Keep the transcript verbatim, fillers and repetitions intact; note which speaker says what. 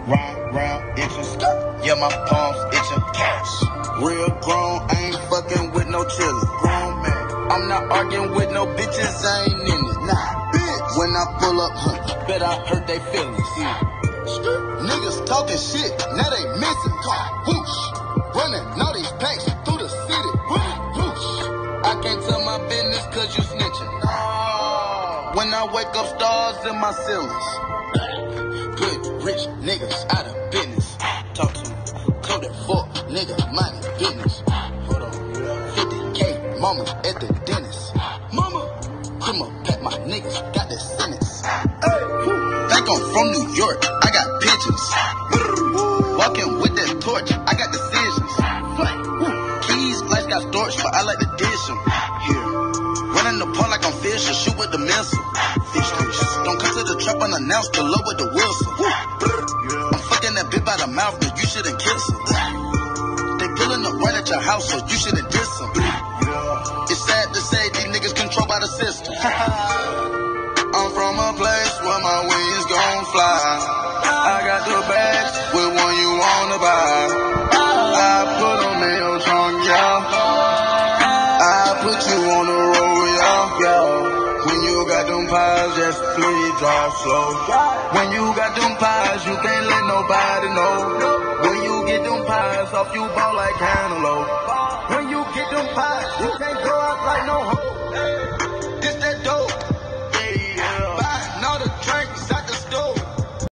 Speaker 1: round, round, itching. Yeah, my palms itching. Real grown, I ain't fucking with no chillin'. Grown man, I'm not arguing with no bitches, I ain't in it. Nah, bitch. When I pull up, huh, bet I hurt they feelings. Yeah. Niggas talking shit, now they missing. Whoosh, running all these packs through the city. Whoosh, I can't tell my business cause you snitching. When I wake up, stars in my ceilings. Good, rich niggas out of business. Talk to me. Coded for nigga, mind business. Hold on. fifty K, mama at the dentist. Mama, I'ma pat my niggas, got the sentence. Hey. Think I'm from New York, I got pigeons. Walking with that torch, I got decisions. Keys, flash got storage, but I like to dish them. Here, running the park like I'm Fisher, shoot with the missile. Fish fish. Don't come to the trap unannounced, the low with the Wilson. I'm fucking that bitch by the mouth, but you shouldn't kiss her. They pulling up right at your house, so you shouldn't diss them. It's sad to say these niggas controlled by the system. I'm from a place where my wings gon' fly. I got the bags with one you wanna buy. I put them in your trunk, y'all. I put you on the road, y'all. When you got them pies, just please drive slow. When you got them pies, you can't let nobody know. When you get them pies off, you ball like cantaloupe. When you get them pies, you can't go out like no hoe.